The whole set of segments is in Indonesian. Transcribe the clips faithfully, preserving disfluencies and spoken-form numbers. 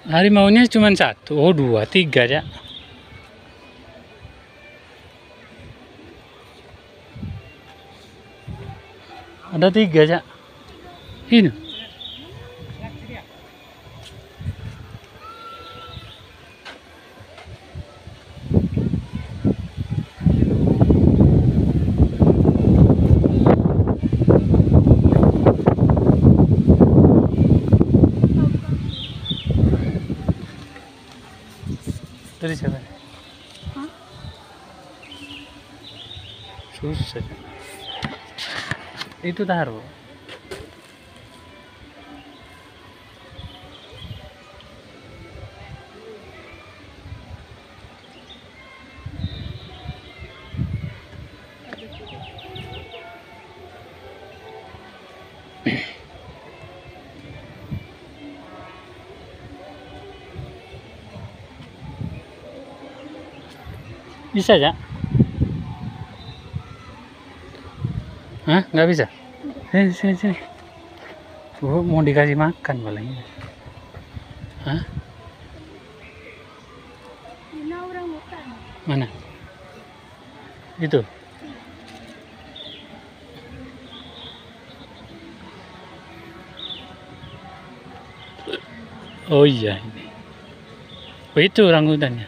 Harimaunya cuma satu, oh dua, tiga ya. Ada tiga ya. Ini. Dari siapa? Hah? Susah. Itu taruh. Bisa ya? Hah? Nggak bisa? Sini, sini, sini. Oh, mau dikasih makan paling. Hah? Ini orang makan. Mana? Itu. Oh iya ini. Oh itu orangutannya.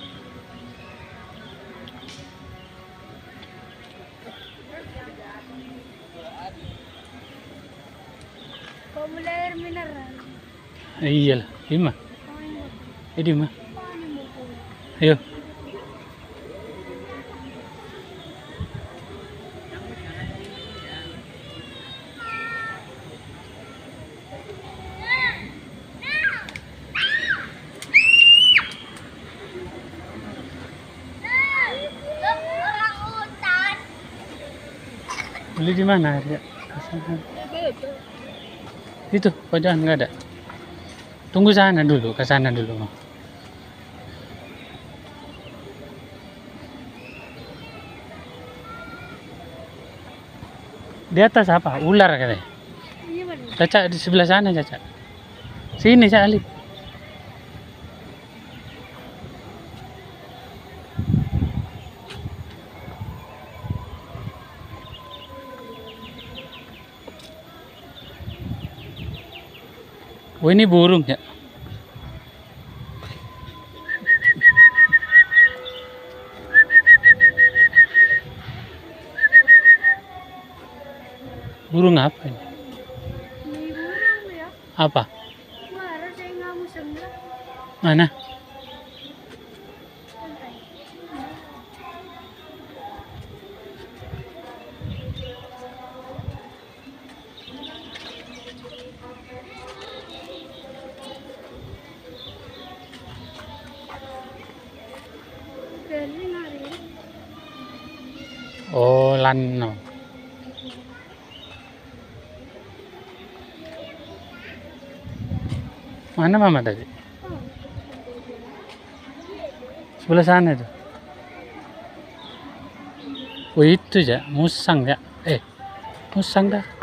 Formula air mineral. Iya lah, lima. Eh lima. Ayo. Beli di mana ya? Itu pojokan nggak ada. Tunggu sana dulu, ke sana dulu. Di atas apa? Ular katanya. Ini mana? Caca di sebelah sana, Caca. Sini, Caca Ali. Oh ini burung ya. Burung apa ini? Ini burung ya. Apa? Marah saya nggak mau sembah. Mana? Dari nari. Oh lano. Mana mama tadi? Sebelah sana tuh. Oh itu ya, musang ya. Eh, musang dah.